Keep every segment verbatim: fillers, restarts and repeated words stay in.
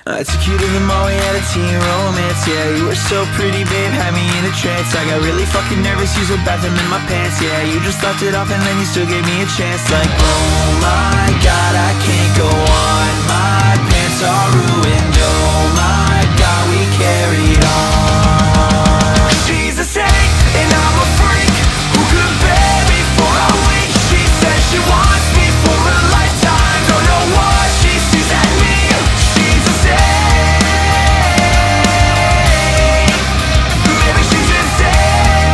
I took you to the mall, we had a teen romance. Yeah, you were so pretty, babe, had me in a trance. I got really fucking nervous, used a bathroom in my pants. Yeah, you just left it off and then you still gave me a chance. Like, oh my god, I can't go on. My pants are ruined, oh my god, we carried on. She's a saint and I'm a freak. Who could bear me for a week? She says she wants me for a lifetime. Don't know what she sees at me. She's a saint. Maybe she's insane.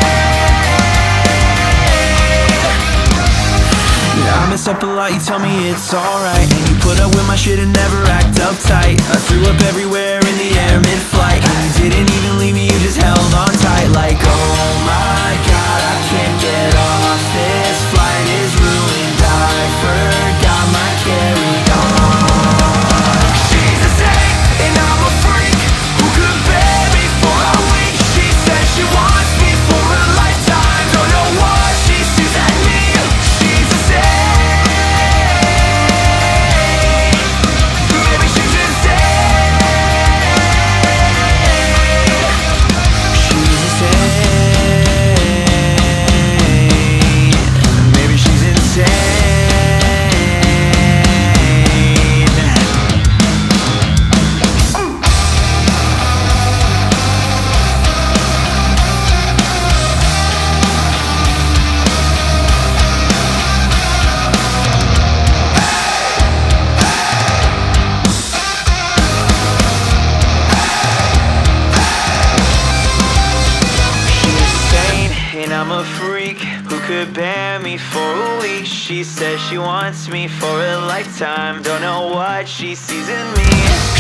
Yeah, I mess up a lot, you tell me it's alright, and you put up with my shit and never act uptight. I threw up everywhere in the air mid-flight, and you didn't even leave me, you just held on tight. Like, oh my god, I can't get off. This flight is ruined, I forgot my carry-on. She's a saint and I'm a freak. Who could bear me for a week? She says she wants me for a lifetime. Don't know what she sees at me. She's a saint. Maybe she's insane. She's a saint. Maybe she's insane. And I'm a freak. Who could bear me for a week? She says she wants me for a lifetime. Don't know what she sees in me.